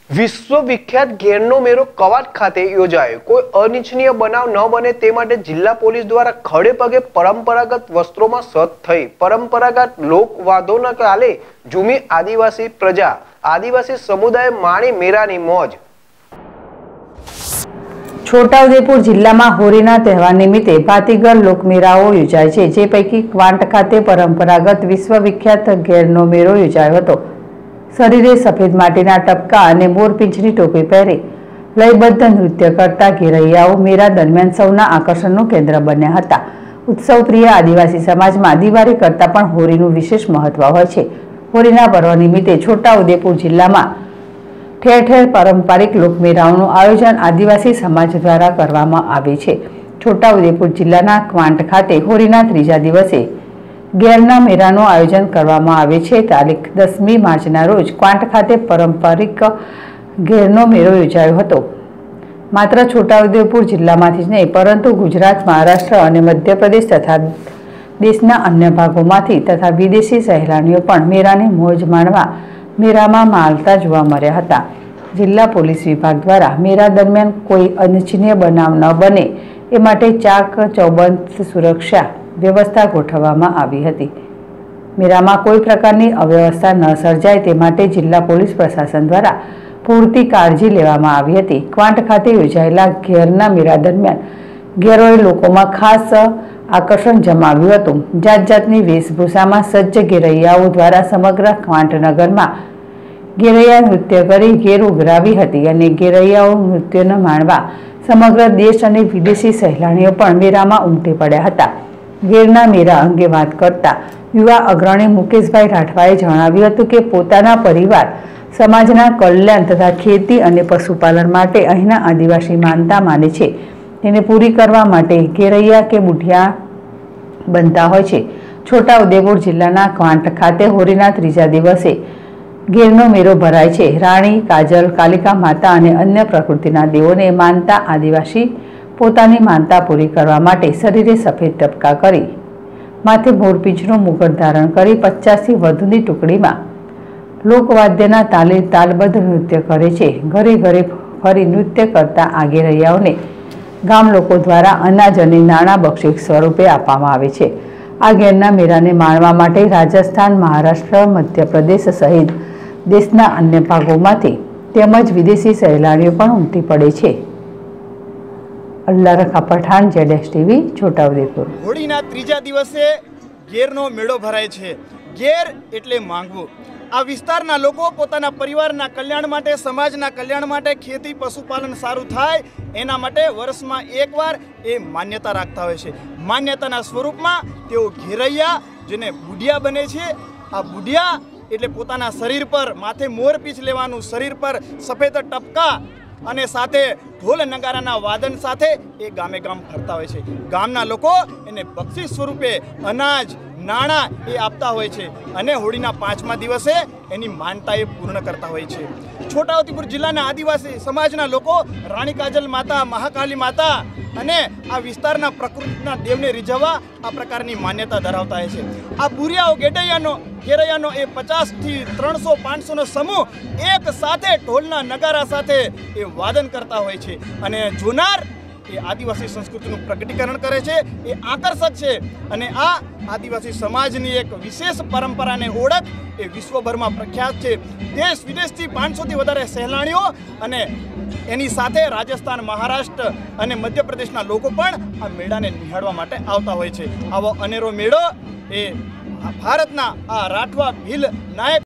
વિશ્વવિખ્યાત ઘેરનો મેળો કવાંટ ખાતે યોજાયો। કોઈ અનિચ્છનીય બનાવ ન બને તે માટે જિલ્લા પોલીસ દ્વારા ખડે પગે પરંપરાગત વસ્ત્રોમાં સજ્જ થઈ પરંપરાગત લોકવાદોના કાલે ઝૂમી આદિવાસી પ્રજા આદિવાસી સમુદાય માણી મેળાની મોજ। છોટાઉદેપુર જિલ્લામાં હોળીના તહેવાર નિમિત્તે ભાતીગર લોકમેળાઓ યોજાય છે, જે પૈકી ક્વાંટ ખાતે પરંપરાગત વિશ્વવિખ્યાત ઘેરનો મેળો યોજાયો હતો। શરીરે સફેદ માટીના ટપકા અને મોરપીંછની ટોપી પહેરી લયબદ્ધ નૃત્ય કરતા ઘેરૈયાઓ મેળા દરમિયાન સૌના આકર્ષણનું કેન્દ્ર બન્યા હતા। ઉત્સવ પ્રિય આદિવાસી સમાજમાં દિવાળી કરતાં પણ હોળીનું વિશેષ મહત્વ હોય છે। હોળીના પર્વ નિમિત્તે છોટાઉદેપુર જિલ્લામાં ઠેર ઠેર પારંપરિક લોકમેળાઓનું આયોજન આદિવાસી સમાજ દ્વારા કરવામાં આવે છે। છોટાઉદેપુર જિલ્લાના ક્વાંટ ખાતે હોળીના ત્રીજા દિવસે ઘેરના મેળાનું આયોજન કરવામાં આવે છે। તારીખ 10મી માર્ચના રોજ ક્વાંટ ખાતે પારંપરિક ઘેરનો મેળો યોજાયો હતો। માત્ર છોટાઉદેપુર જિલ્લામાંથી જ નહીં, પરંતુ ગુજરાત, મહારાષ્ટ્ર અને મધ્યપ્રદેશ તથા દેશના અન્ય ભાગોમાંથી તથા વિદેશી સહેલાણીઓ પણ મેળાની મોજ માણવા મેળામાં માલતા જોવા મળ્યા હતા। જિલ્લા પોલીસ વિભાગ દ્વારા મેળા દરમિયાન કોઈ અનિચ્છનીય બનાવ ન બને એ માટે ચાક ચૌબંધ સુરક્ષા વ્યવસ્થા ગોઠવવામાં આવી હતી। મેળામાં કોઈ પ્રકારની અવ્યવસ્થા ન સર્જાય તે માટે જિલ્લા પોલીસ પ્રશાસન દ્વારા પૂરતી કાળજી લેવામાં આવી હતી। ક્વાંટ ખાતે યોજાયેલા ઘેરના મેળા દરમિયાન ઘેરોએ લોકોમાં ખાસ આકર્ષણ જમાવ્યું હતું। જાત જાતની વેશભૂષામાં સજ્જ ઘેરૈયાઓ દ્વારા સમગ્ર ક્વાંટ નગરમાં ઘેરૈયા નૃત્ય કરી ઘેર ઉઘરાવી હતી અને ઘેરૈયાઓ નૃત્યને માણવા સમગ્ર દેશ અને વિદેશી સહેલાણીઓ પણ મેળામાં ઉમટી પડ્યા હતા। ઘેરના મેળા અંગે વાત કરતા યુવા અગ્રણી મુકેશભાઈ રાઠવાએ જણાવ્યું હતું કે પોતાના પરિવાર સમાજના કલ્યાણ તથા ખેતી અને પશુપાલન માટે અહીંના આદિવાસી માનતા માને છે, તેને પૂરી કરવા માટે ઘેરૈયા કે બુઢિયા બનતા હોય છે। છોટાઉદેપુર જિલ્લાના ક્વાંટ ખાતે હોળીના ત્રીજા દિવસે ઘેરનો મેળો ભરાય છે। રાણી, કાજલ, કાલિકા માતા અને અન્ય પ્રકૃતિના દેવોને માનતા આદિવાસી પોતાની માનતા પૂરી કરવા માટે શરીરે સફેદ ટપકા કરી માથે મોરપીંછનું મુગટ ધારણ કરી 50થી વધુની ટુકડીમાં લોકવાદ્યના તાલે તાલબદ્ધ નૃત્ય કરે છે। ઘરે ઘરે ફરી નૃત્ય કરતા આ ઘેરૈયાઓને ગામ લોકો દ્વારા અનાજ અને નાણાં બક્ષિસ સ્વરૂપે આપવામાં આવે છે। આ ઘેરના મેળાને માણવા માટે રાજસ્થાન, મહારાષ્ટ્ર, મધ્યપ્રદેશ સહિત દેશના અન્ય ભાગોમાંથી તેમજ વિદેશી સહેલાણીઓ પણ ઉમટી પડે છે। અલ્લાહ રખા પઠાણ, ZS TV, છોટાઉદેપુર। હોળીના ત્રીજા દિવસે ઘેરનો મેળો ભરાય છે। ઘેર એટલે માંગવું। આ વિસ્તારના લોકો પોતાના પરિવારના કલ્યાણ માટે, સમાજના કલ્યાણ માટે, ખેતી પશુપાલન સારું થાય એના માટે વર્ષમાં એકવાર એ માન્યતા રાખતા હોય છે। માન્યતાના સ્વરૂપમાં તેઓ ઘેરૈયા, જેને બુઢિયા બને છે। આ બુઢિયા એટલે પોતાના શરીર પર માથે મોરપીંછ લેવાનું, શરીર પર સફેદ ટપકા અને સાથે ઢોલ નગારાના વાદન સાથે એ ગામે ગામ ફરતા હોય છે। ગામના લોકો એને બક્ષિસ સ્વરૂપે અનાજ, નાણાં એ આપતા હોય છે અને હોળીના 5મા દિવસે એની માનતા એ પૂર્ણ કરતા હોય છે। છોટાઉદેપુર જિલ્લાના આદિવાસી સમાજના લોકો રાણી કાજલ માતા, મહાકાલી માતા અને આ વિસ્તારના પ્રકૃતિના દેવને રીઝવવા આ પ્રકારની માન્યતા ધરાવતા હોય છે। આ બુરિયાઓ ઘેરૈયાનો એ 50થી 300, 500નો સમૂહ એક સાથે ઢોલના નગારા સાથે એ વાદન કરતા હોય છે અને જોનાર એ આદિવાસી સંસ્કૃતિનું પ્રગટીકરણ કરે છે। એ આકર્ષક છે અને આ આદિવાસી સમાજની એક વિશેષ પરંપરાને ઓળખ એ વિશ્વભરમાં પ્રખ્યાત છે। દેશ વિદેશથી 500થી વધારે સહેલાણીઓ અને એની સાથે રાજસ્થાન, મહારાષ્ટ્ર અને મધ્યપ્રદેશના લોકો પણ આ મેળાને નિહાળવા માટે આવતા હોય છે। આવો અનેરો મેળો એ ભારતના આ રાઠવા ભીલ નાયક